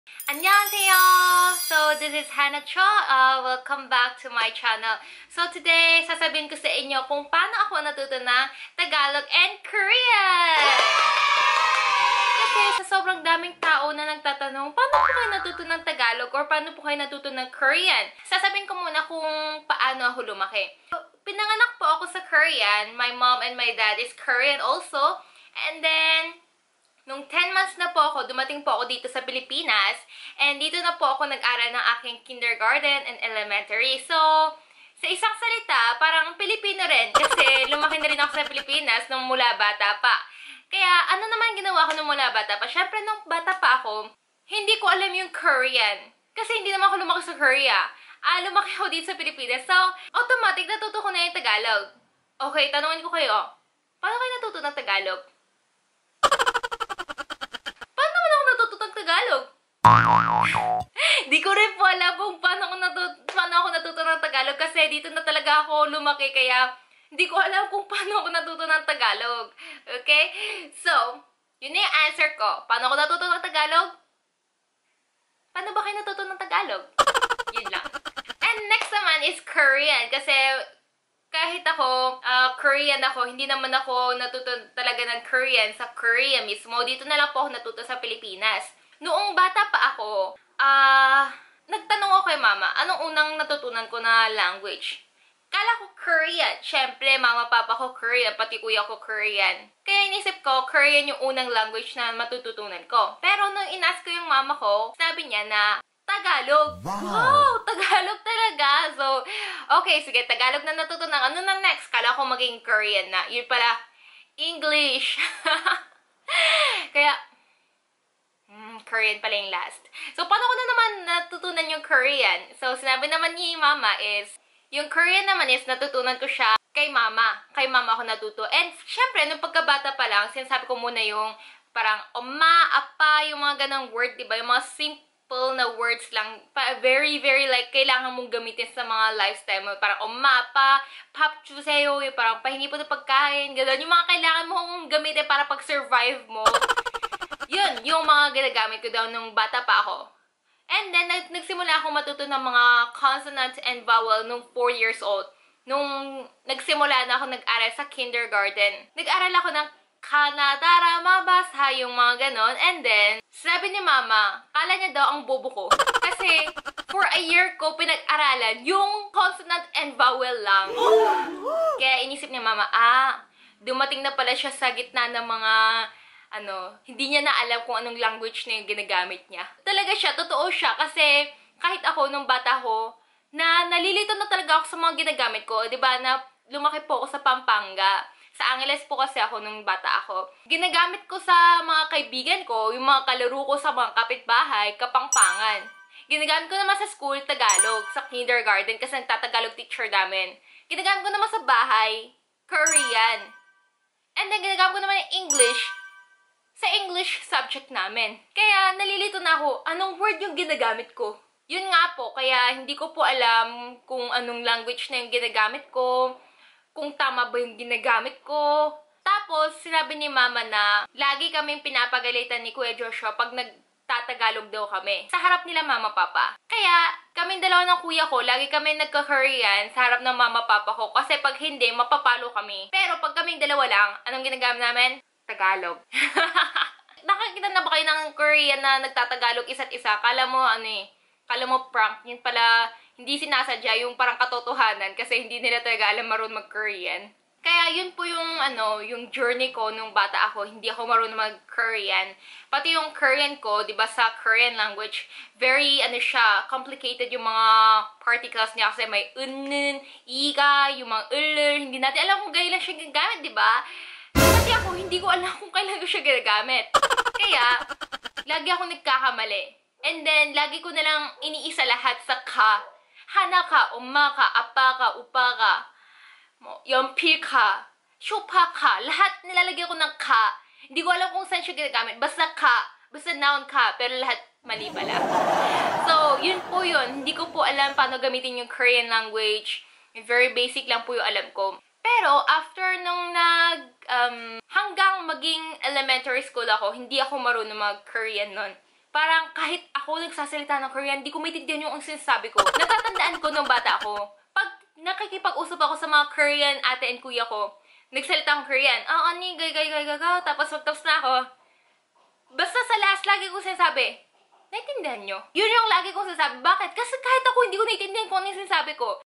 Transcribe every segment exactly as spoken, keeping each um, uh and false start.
Annyeonghaseyo! So, this is Hana Cho. Uh, welcome back to my channel. So, today, sasabihin ko sa inyo kung paano ako natuto ng Tagalog and Korean! Kasi sa sobrang daming tao na nagtatanong, paano po kayo natuto ng Tagalog or paano po kayo natuto ng Korean? Sasabihin ko muna kung paano ako lumaki. So, pinanganak po ako sa Korean. My mom and my dad is Korean also. And then, nung ten months na po ako, dumating po ako dito sa Pilipinas. And dito na po ako nag-aral ng aking kindergarten and elementary. So, sa isang salita, parang Pilipino rin. Kasi lumaki na rin ako sa Pilipinas nung mula bata pa. Kaya, ano naman ginawa ko nung mula bata pa? Siyempre, nung bata pa ako, hindi ko alam yung Korean. Kasi hindi naman ako lumaki sa Korea. Ah, lumaki ako dito sa Pilipinas. So, automatic, natuto ko na yung Tagalog. Okay, tanungin ko kayo. Paano kayo natuto ng Tagalog? Tagalog. Di ko rin po alam kung paano ako, natuto, paano ako natuto ng Tagalog kasi dito na talaga ako lumaki kaya hindi ko alam kung paano ako natuto ng Tagalog. Okay? So, yun na yung answer ko. Paano ako natuto ng Tagalog? Paano ba kayo natuto ng Tagalog? Yun lang. And next naman is Korean kasi kahit ako, uh, Korean ako, hindi naman ako natuto talaga ng Korean sa Korea mismo. Dito na lang po ako natuto sa Pilipinas. Noong bata pa ako, ah, uh, nagtanong ako kay mama, anong unang natutunan ko na language? Kala ko Korean. Siyempre, mama, papa ko Korean, pati kuya ko Korean. Kaya inisip ko, Korean yung unang language na matututunan ko. Pero nung inask ko yung mama ko, sabi niya na Tagalog. Wow! Wow, Tagalog talaga. So, okay, sige, Tagalog na natutunan. Ano na next? Kala ko maging Korean na. Yun pala, English. Kaya, Hmm, Korean pala yung last. So, paano ko na naman natutunan yung Korean? So, sinabi naman ni mama is, yung Korean naman is natutunan ko siya kay mama. Kay mama ako natuto. And, syempre, nung pagkabata pa lang, sinasabi ko muna yung parang oma, apa, yung mga ganang word, diba? Yung mga simple na words lang. Pa, very, very like, kailangan mong gamitin sa mga lifestyle mo. Parang oma, apa, pap chuseyo, yung parang pahingi po ng pagkain, gano'n. Yung mga kailangan mong gamitin para pag-survive mo. Yun, yung mga ginagamit ko daw nung bata pa ako. And then, nag nagsimula ako matuto ng mga consonants and vowel nung four years old. Nung nagsimula na ako nag-aral sa kindergarten. Nag-aral ako ng kanadara, mabasa, yung mga ganon. And then, sabi ni mama, kala niya daw ang bobo ko. Kasi, for a year ko pinag-aralan yung consonant and vowel lang. Kaya inisip ni mama, ah, dumating na pala siya sa gitna ng mga ano, hindi niya na alam kung anong language na yung ginagamit niya. Talaga siya, totoo siya, kasi kahit ako nung bata ko, na nalilito na talaga ako sa mga ginagamit ko, 'di ba? Na lumaki po ako sa Pampanga. Sa Angeles po kasi ako nung bata ako. Ginagamit ko sa mga kaibigan ko, yung mga kalaro ko sa mga kapitbahay, Kapampangan. Ginagamit ko naman sa school, Tagalog, sa kindergarten, kasi nagtatagalog teacher namin. Ginagamit ko naman sa bahay, Korean. And then, ginagamit ko naman yung English, sa English subject namin. Kaya nalilito na ako, anong word yung ginagamit ko? Yun nga po, kaya hindi ko po alam kung anong language na yung ginagamit ko, kung tama ba yung ginagamit ko. Tapos, sinabi ni mama na lagi kaming pinapagalitan ni Kuya Joshua pag nagtatagalog daw kami. Sa harap nila mama papa. Kaya, kaming dalawa ng kuya ko, lagi kami nagka-Korean sa harap ng mama papa ko. Kasi pag hindi, mapapalo kami. Pero pag kaming dalawa lang, anong ginagamit namin? Tagalog. Nakakita na ba kayo ng Korean na nagtatagalog isa't isa? Kala mo, ano eh, kala mo prank. Yun pala, hindi sinasadya yung parang katotohanan kasi hindi nila talaga alam marunong mag-Korean. Kaya yun po yung, ano, yung journey ko nung bata ako. Hindi ako marunong mag-Korean. Pati yung Korean ko, di ba sa Korean language, very, ano siya, complicated yung mga particles niya kasi may unnen, iga, yung mga uller. Hindi natin alam kung gano'n siya gagamit, di ba? Kasi ako, hindi ko alam kung kailan ko siya ginagamit. Kaya, lagi ako nagkakamali. And then, lagi ko nalang iniisa lahat sa ka. Hana ka, umma ka, apa ka, upa ka, yampi ka, shupa ka. Lahat nilalagay ko ng ka. Hindi ko alam kung saan siya ginagamit. Basta ka, basta noun ka, pero lahat mali pala. So, yun po yun. Hindi ko po alam paano gamitin yung Korean language. Very basic lang po yung alam ko. Pero, after nung nag, um, hanggang maging elementary school ako, hindi ako marunong mag-Korean nun. parang kahit ako nagsasalita ng Korean, di ko maintindihan yung ang sinasabi ko. Natatandaan ko nung bata ako, pag nakikipag-usap ako sa mga Korean ate and kuya ko, nagsalita akong Korean, ah, ani, gay, gay, gay, gay, gay, tapos magtapos na ako. Basta sa last, lagi ko sinasabi, naintindihan nyo? Yun yung lagi kong sinasabi. Bakit? Kasi kahit ako, hindi ko naintindihan kung ano yung sinasabi ko.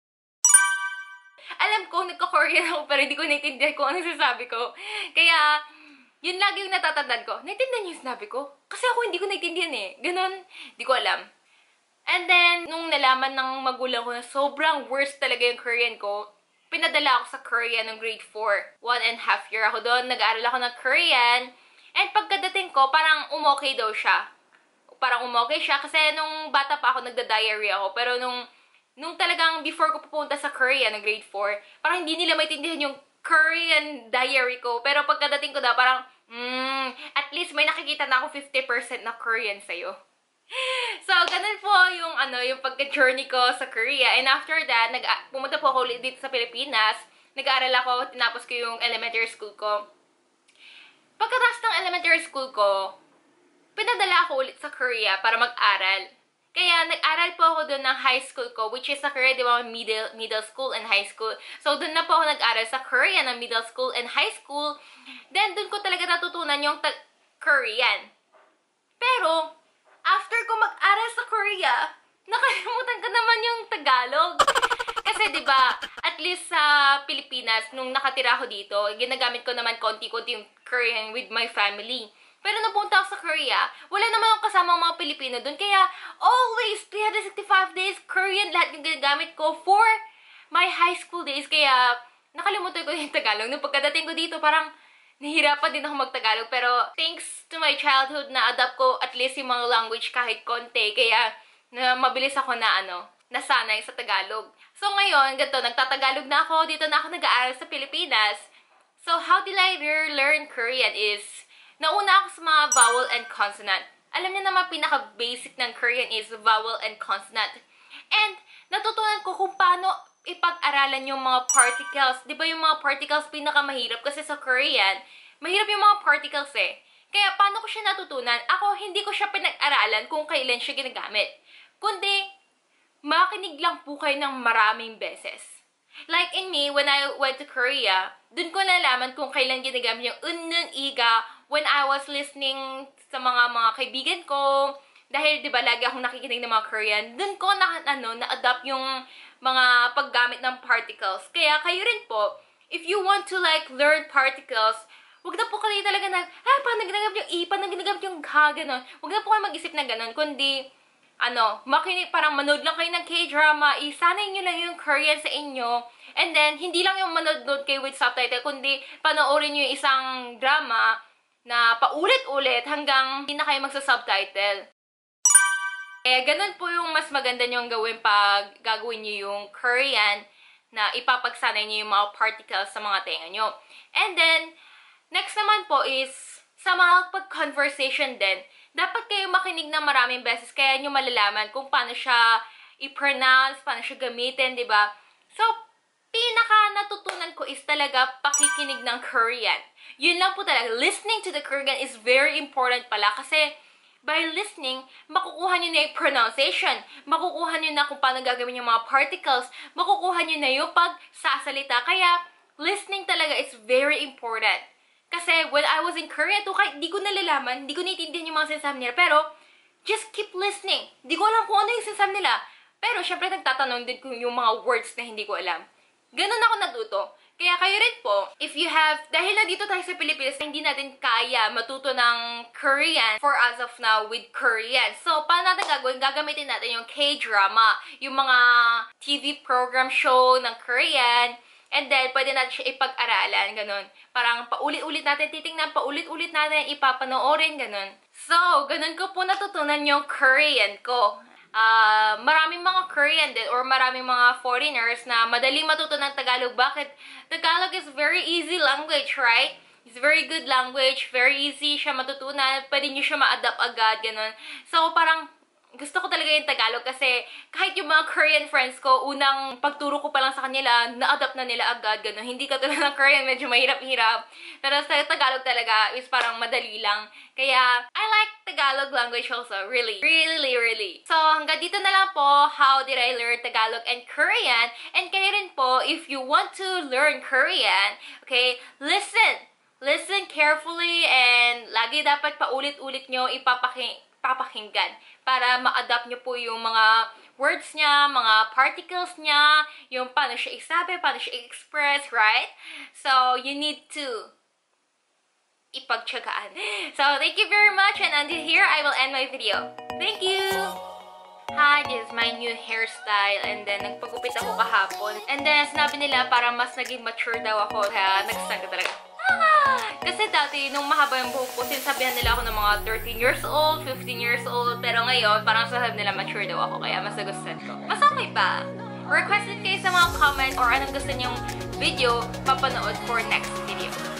Alam ko, nagka-Korean ako, pero hindi ko naintindihan kung ano yung sinasabi ko. Kaya, yun lagi yung natatandaan ko. Naintindihan niyo yung sinabi ko? Kasi ako hindi ko naintindihan eh. Ganon, hindi ko alam. And then, nung nalaman ng magulang ko na sobrang worst talaga yung Korean ko, pinadala ako sa Korean ng grade four. One and a half year ako doon. Nag-aaral ako ng Korean. And pagkadating ko, parang umokay daw siya. Parang umokay siya kasi nung bata pa ako, nagda-diary ako. Pero nung, nung talagang before ko pupunta sa Korean ng grade four, parang hindi nila maintindihan yung Korean diary ko. Pero pagkadating ko daw, parang, hmm, at least may nakikita na ako fifty percent na Korean sa'yo. So, ganun po yung, ano, yung pagka-journey ko sa Korea. And after that, nag pumunta po ako ulit dito sa Pilipinas. Nag-aaral ako, tinapos ko yung elementary school ko. Pagkatapos ng elementary school ko, pinadala ako ulit sa Korea para mag-aral. Kaya nag-aral po ako doon ng high school ko, which is sa Korea, di ba, middle, middle school and high school. So, doon na po ako nag-aral sa Korea ng middle school and high school. Then, doon ko talaga natutunan yung Korean. Pero, after ko mag-aral sa Korea, nakalimutan ko naman yung Tagalog. Kasi, di ba, at least sa Pilipinas, nung nakatira ako dito, ginagamit ko naman konti-konti yung Korean with my family. Pero napunta ako sa Korea, wala naman akong kasama mga Pilipino doon. Kaya, always, three hundred sixty-five days, Korean lahat yung ginagamit ko for my high school days. Kaya, nakalimutan ko yung Tagalog. Nung pagkadating ko dito, parang nahihirapan din ako mag-Tagalog. Pero, thanks to my childhood, na-adapt ko at least yung mga language kahit konti. Kaya, na mabilis ako na, ano, nasanay sa Tagalog. So, ngayon, ganito, nagtatagalog na ako. Dito na ako nag-aaral sa Pilipinas. So, how did I learn Korean is, nauna ako sa mga vowel and consonant. Alam niyo naman, pinaka-basic ng Korean is vowel and consonant. And, natutunan ko kung paano ipag-aralan yung mga particles. Di ba yung mga particles pinaka-mahirap? Kasi sa Korean, mahirap yung mga particles eh. Kaya, paano ko siya natutunan? Ako, hindi ko siya pinag-aralan kung kailan siya ginagamit. Kundi, makinig lang po kayo ng maraming beses. Like in me, when I went to Korea, dun ko nalaman kung kailan ginagamit yung unnun iga when I was listening sa mga mga kaibigan ko. Dahil, di ba, lagi akong nakikinig ng mga Korean. Dun ko na, ano, na-adapt yung mga paggamit ng particles. Kaya, kayo rin po, if you want to, like, learn particles, wag na po kayo talaga na, ah, paano ginagamit yung i, paano ginagamit yung ka, gano'n. Wag na po kayo mag-isip na gano'n, kundi, ano, makinig, parang manood lang kayo ng K-drama, isanay nyo lang yung Korean sa inyo, and then, hindi lang yung manood-nood kayo with subtitle, kundi, panoorin nyo yung isang drama na paulit-ulit hanggang hindi na kayo magsa-subtitle. Eh, ganun po yung mas maganda nyo gawin pag gagawin nyo yung Korean na ipapagsanay nyo yung mga particles sa mga tenga nyo. And then, next naman po is, sa mga pag-conversation din, dapat kayo makinig ng maraming beses kaya nyo malalaman kung paano siya i-pronounce, paano siya gamitin, di ba? So, pinaka natutunan ko is talaga pakikinig ng Korean. Yun lang po talaga. Listening to the Korean is very important pala kasi by listening, makukuha nyo na yung pronunciation, makukuha nyo na kung paano gagawin yung mga particles, makukuha nyo na yung pagsasalita. Kaya, listening talaga is very important. Kasi, when I was in Korea, to, kahit di ko nalalaman, di ko naiintindihan yung mga sinasabi nila, pero, just keep listening. Di ko alam kung ano yung sinasabi nila. Pero, syempre, nagtatanong din ko yung mga words na hindi ko alam. Ganun ako natuto. Kaya kayo rin po, if you have, dahil na dito tayo sa Pilipinas, hindi natin kaya matuto ng Korean for as of now with Korean. So, paano natin gagawin? Gagamitin natin yung K-drama, yung mga T V program show ng Korean, and then, pwede natin siya ipag-aralan, ganun. Parang paulit-ulit natin titingnan, paulit-ulit natin ipapanoorin, ganun. So, ganun ko po natutunan yung Korean ko. Uh, maraming mga Korean din or maraming mga foreigners na madaling matuto ng Tagalog. Bakit? Tagalog is very easy language, right? It's very good language, very easy siya matutunan. Pwede nyo siya ma-adapt agad, ganun. So, parang gusto ko talaga yung Tagalog kasi kahit yung mga Korean friends ko, unang pagturo ko pa lang sa kanila, na-adapt na nila agad, gano'n. Hindi katulad ng Korean, medyo mahirap-hirap. Pero sa Tagalog talaga is parang madali lang. Kaya, I like Tagalog language also, really, really, really. So, hanggang dito na lang po, how did I learn Tagalog and Korean. And kayo rin po, if you want to learn Korean, okay, listen. Listen carefully and lagi dapat paulit-ulit nyo ipapaking papakinggan para ma-adapt nyo po yung mga words niya, mga particles niya, yung paano siya isabi, paano siya i-express, right? So, you need to ipagtyagaan. So, thank you very much and until here, I will end my video. Thank you! Hi, this is my new hairstyle and then nagpagupit ako kahapon. And then, sinabi nila para mas naging mature daw ako kaya nagsasabi ko talaga. Kasi dati, nung mahaba yung buhok ko, sinasabihan nila ako ng mga thirteen years old, fifteen years old. Pero ngayon, parang sasabi nila mature daw ako. Kaya mas nagustuhan ko. Mas okay pa. Requested kayo sa mga comments or anong gusto niyong video papanood for next video.